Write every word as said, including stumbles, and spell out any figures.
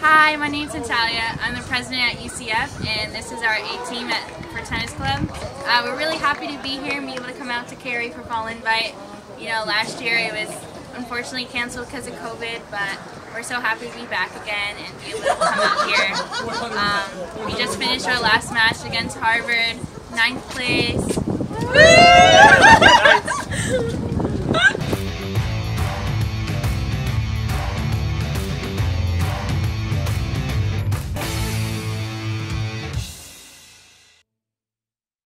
Hi, my name's Natalia. I'm the president at U C F, and this is our A team at, for tennis club. Uh, we're really happy to be here and be able to come out to Cary for Fall Invite. You know, last year it was unfortunately canceled because of COVID, but we're so happy to be back again and be able to come out here. Um, we just finished our last match against Harvard, ninth place. Woo!